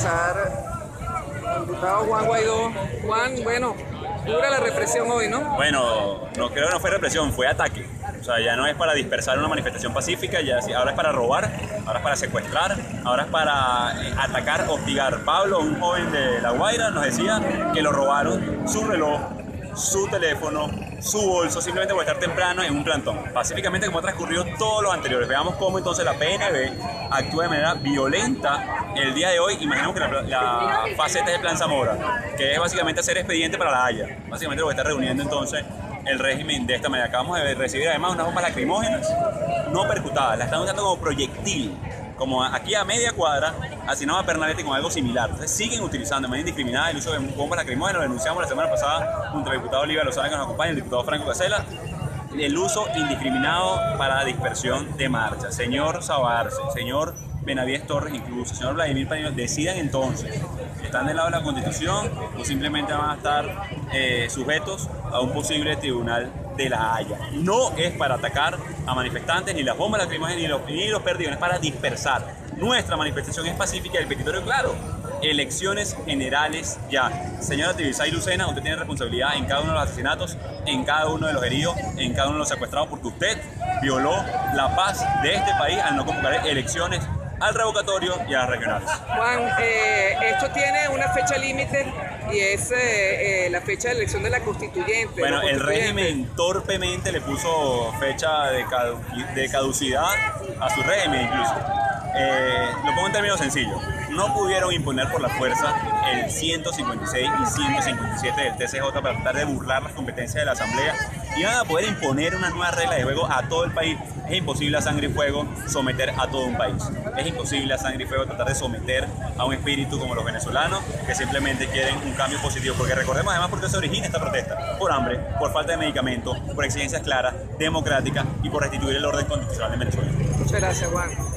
pasar al diputado Juan Guaidó. Juan, bueno, dura la represión hoy, ¿no? Bueno, no creo que no fue represión, fue ataque. O sea, ya no es para dispersar una manifestación pacífica, ya ahora es para robar, ahora es para secuestrar, ahora es para atacar, hostigar. Pablo, un joven de La Guaira, nos decía que lo robaron su reloj, su teléfono, su bolso, simplemente por estar temprano en un plantón. Pacíficamente, como ha transcurrido todos los anteriores. Veamos cómo entonces la PNB actúa de manera violenta el día de hoy. Imaginemos que la faceta es el Plan Zamora, que es básicamente hacer expediente para la Haya. Básicamente lo que está reuniendo entonces el régimen de esta manera. Acabamos de recibir además unas bombas lacrimógenas no percutadas, las están usando como proyectil, como aquí a media cuadra, asignado a Pernalete con algo similar. Entonces siguen utilizando de manera indiscriminada el uso de bombas lacrimógenas. Lo denunciamos la semana pasada junto al diputado Olivia Lozana, que nos acompaña, el diputado Franco Casella, el uso indiscriminado para la dispersión de marcha. Señor Sabarce, señor Benavides Torres, incluso señor Vladimir Paño, decidan entonces si están del lado de la Constitución o simplemente van a estar sujetos a un posible tribunal de la Haya. No es para atacar a manifestantes, ni las bombas lacrimógenas, ni los perdigones, es para dispersar. Nuestra manifestación es pacífica y el petitorio claro. Elecciones generales ya. Señora Tibisay Lucena, usted tiene responsabilidad en cada uno de los asesinatos, en cada uno de los heridos, en cada uno de los secuestrados, porque usted violó la paz de este país al no convocar elecciones al revocatorio y a las regionales. Juan, esto tiene una fecha límite y es la fecha de elección de la constituyente. Bueno, el régimen torpemente le puso fecha de caducidad a su régimen incluso. Lo pongo en términos sencillos. No pudieron imponer por la fuerza el 156 y 157 del TCJ para tratar de burlar las competencias de la Asamblea. Y van a poder imponer una nueva regla de juego a todo el país. Es imposible a sangre y fuego someter a todo un país. Es imposible a sangre y fuego tratar de someter a un espíritu como los venezolanos que simplemente quieren un cambio positivo. Porque recordemos además por qué se origina esta protesta. Por hambre, por falta de medicamentos, por exigencias claras, democráticas y por restituir el orden constitucional en Venezuela. Muchas gracias, Juan.